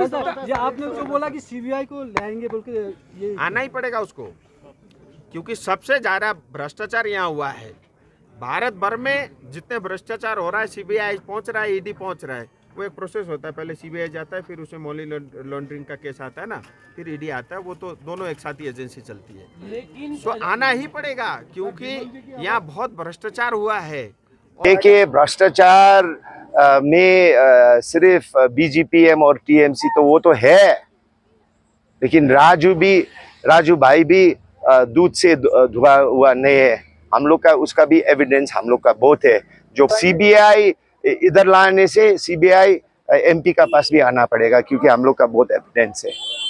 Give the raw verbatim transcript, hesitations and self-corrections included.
ये आपने जो बोला कि सीबीआई को लाएंगे बोल के, ये आना ही पड़ेगा उसको, क्योंकि सबसे ज्यादा भ्रष्टाचार यहाँ हुआ है। भारत भर में जितने भ्रष्टाचार हो रहा है, सीबीआई पहुंच रहा है, ईडी पहुंच रहा है। वो एक प्रोसेस होता है, पहले सीबीआई जाता है, फिर उसमें मनी लॉन्ड्रिंग का केस आता है ना, फिर ईडी आता है। वो तो दोनों एक साथ ही एजेंसी चलती है। लेकिन तो आना ही पड़ेगा, क्योंकि यहाँ बहुत भ्रष्टाचार हुआ है। देखिए, भ्रष्टाचार में आ, सिर्फ बीजेपीएम और टीएमसी तो वो तो है, लेकिन राजू भी राजू भाई भी दूध से धुआ हुआ नहीं है। हम लोग का उसका भी एविडेंस हम लोग का बहुत है। जो सीबीआई इधर लाने से सीबीआई एमपी का पास भी आना पड़ेगा, क्योंकि हम लोग का बहुत एविडेंस है।